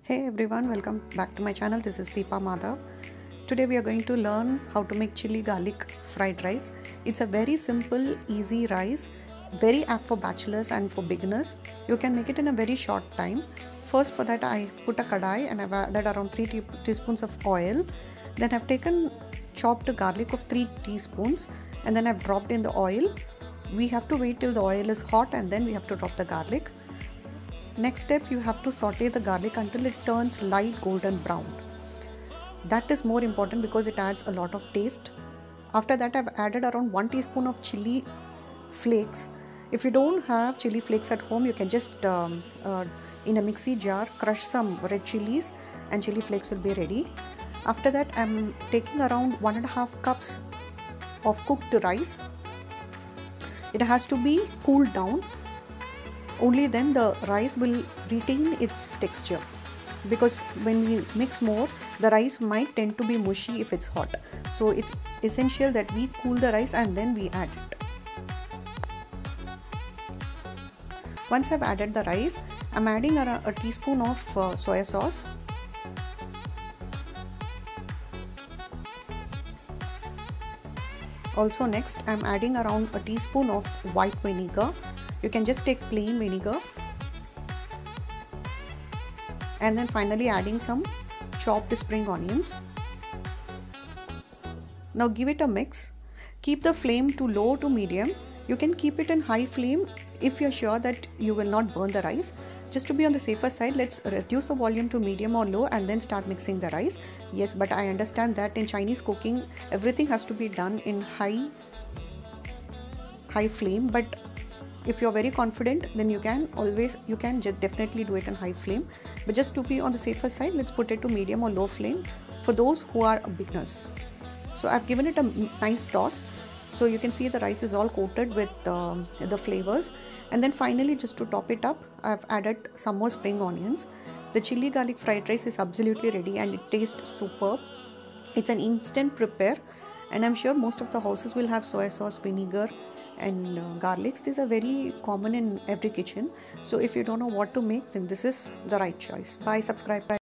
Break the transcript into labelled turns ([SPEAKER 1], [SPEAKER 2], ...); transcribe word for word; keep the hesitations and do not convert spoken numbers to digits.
[SPEAKER 1] Hey everyone, welcome back to my channel. This is Deepa Madhav. Today we are going to learn how to make chili garlic fried rice. It's a very simple, easy rice, very apt for bachelors and for beginners. You can make it in a very short time. First, for that I put a kadai and I've added around three te teaspoons of oil. Then I've taken chopped garlic of three teaspoons and then I've dropped in the oil. We have to wait till the oil is hot and then we have to drop the garlic. Next step, you have to saute the garlic until it turns light golden brown. That is more important because it adds a lot of taste. After that, I've added around one teaspoon of chili flakes. If you don't have chili flakes at home, you can just um, uh, in a mixie jar crush some red chilies and chili flakes will be ready. After that, I'm taking around one and a half cups of cooked rice. It has to be cooled down. Only then the rice will retain its texture, because when we mix more, the rice might tend to be mushy if it's hot. So it's essential that we cool the rice and then we add it. Once I've added the rice, I'm adding a, a teaspoon of uh, soya sauce. Also next, I'm adding around a teaspoon of white vinegar. You can just take plain vinegar, and then finally adding some chopped spring onions. Now give it a mix. Keep the flame to low to medium. You can keep it in high flame if you're sure that you will not burn the rice. Just to be on the safer side, let's reduce the volume to medium or low and then start mixing the rice. Yes, but I understand that in Chinese cooking, everything has to be done in high high flame, but if you're very confident, then you can always you can just definitely do it in high flame. But just to be on the safer side, let's put it to medium or low flame for those who are beginners. So I've given it a nice toss. So you can see the rice is all coated with um, the flavors. And then finally, just to top it up, I've added some more spring onions. The chili garlic fried rice is absolutely ready and it tastes superb. It's an instant prepare, and I'm sure most of the houses will have soy sauce, vinegar and uh, garlics. These are very common in every kitchen. So if you don't know what to make, then this is the right choice. Bye, subscribe. Bye.